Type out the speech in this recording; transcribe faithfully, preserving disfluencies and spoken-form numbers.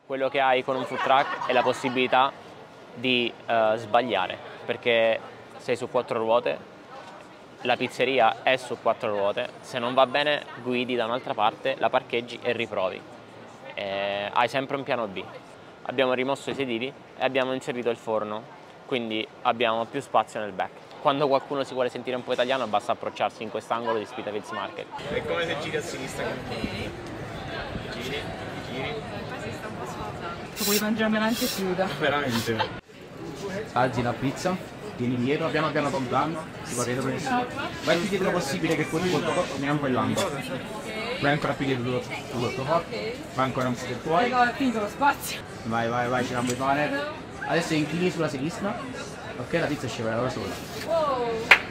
quello che hai con un food truck è la possibilità di uh, sbagliare, perché sei su quattro ruote, la pizzeria è su quattro ruote, se non va bene guidi da un'altra parte, la parcheggi e riprovi. Eh, hai sempre un piano B. Abbiamo rimosso i sedili e abbiamo inserito il forno, quindi abbiamo più spazio nel back. Quando qualcuno si vuole sentire un po' italiano basta approcciarsi in quest'angolo di Spitafields Market. È come se giri a sinistra con giri, giri, giri. Quasi sta un po' sfasando. Puoi mangiare anche cruda. Veramente. Alzi la pizza, tieni dietro, piano piano con danno, si va dietro benissimo. Vai più dietro possibile che così col tuo corpo andiamo quell'angolo. Vai ancora più dietro tu col tuo corpo, vai ancora un po' più fuori. No, è finito lo spazio. Vai, vai, vai, ce la puoi fare. Adesso inclini sulla sinistra. Ok, la pizza scivela da sola. Wow.